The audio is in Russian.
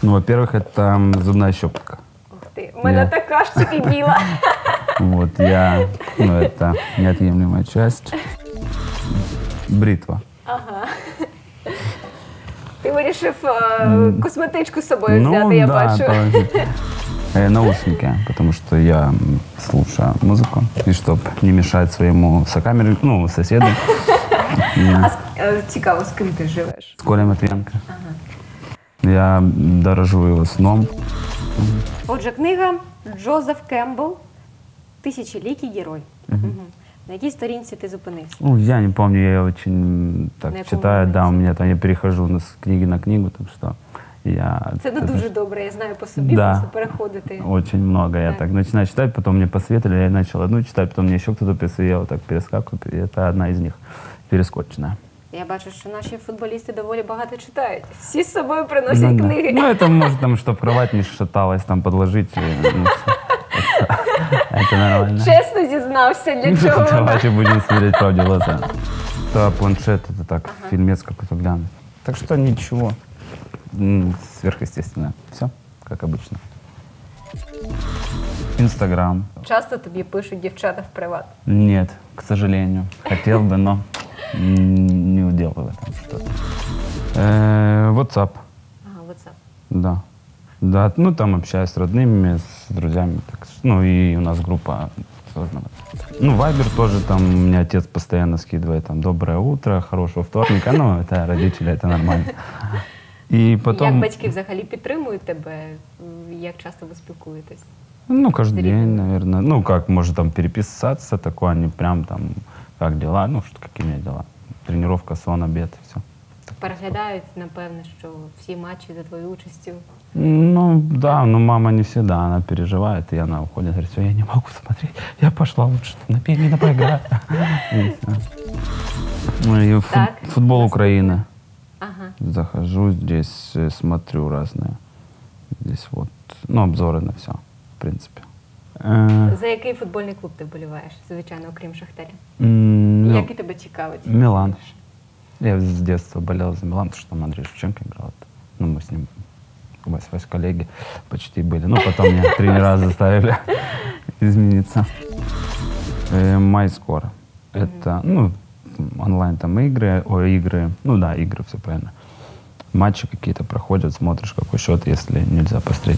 Ну, во-первых, это зубная щетка. Ух ти, у мене така ж тільки біла. Вот, ну, это неотъемлемая часть. Бритва. Ага. Ти вирішив косметичку з собою взяти, я бачу. Тоже. Наушники, потому что я слушаю музыку, и чтобы не мешать своему соседу. Цікаво, з ким ти живеш? С Колей Матвієнко. Я дорожу його сном. Отже, книга Джозеф Кембл «Тисячоликий герой». На якій сторінці ти зупинився? Ну, я не помню, я очень так читаю, да, у меня там, я перехожу с книги на книгу, так что я... Це не дуже добре, я знаю по собі, просто переходити. Очень много, я так начинаю читать, потом мне посоветовали, я начал одну читать, потом мне еще кто-то писал, я вот так перескакиваю, и это одна из них, перескоченная. Я бачу, що наші футболісти доволі багато читають. Всі з собою приносять книги. Ну, это может, там, чтобы кровать не шаталась, там подложить. Это нормально. Чесно зізнався, для чого? Давайте будем смотреть правде в глаза. Да, планшет, это так, фильмец какой-то глянуть. Так что ничего сверхъестественное. Все, как обычно. Инстаграм. Часто тобі пишуть дівчата в приват? Нет, к сожалению. Хотел бы, но не уделываю там что-то. WhatsApp. Ага, WhatsApp. Да. Да, ну там общаюсь с родными, с друзьями. Так, ну и у нас группа создана. Ну, Вайбер тоже там, у меня отец постоянно скидывает там «Доброе утро», «Хорошего вторника». Ну, это родители, это нормально. И потом... Як батьки взагалі підтримують тебе? Як часто ви спілкуєтесь? Ну, каждый день, наверное. Ну, как, может там переписаться, такое, они прям там, как дела, ну, что, какие у меня дела. Тренировка, сон, обед, все. Переглядають, напевно, що всі матчі за твоєю участю. Ну, да, но мама не всегда, она переживает, и она уходит, говорит, все, я не могу смотреть, я пошла лучше, на пианино поиграю. И футбол Украины. Захожу здесь, смотрю разные. Здесь вот, ну, обзоры на все, в принципе. За який футбольний клуб ти вболіваєш, звичайно, окрім Шахтаря? Який тебе цікавить? Милан. Я с детства болел за Милан, потому что там Андрей Шевченко играл. Ну, мы с ним, Вась, коллеги почти были. Ну, потом меня тренера заставили измениться. Май скоро. Это, ну, онлайн там игры, ну да, игры, все правильно. Матчи какие-то проходят, смотришь, какой счет, если нельзя посмотреть.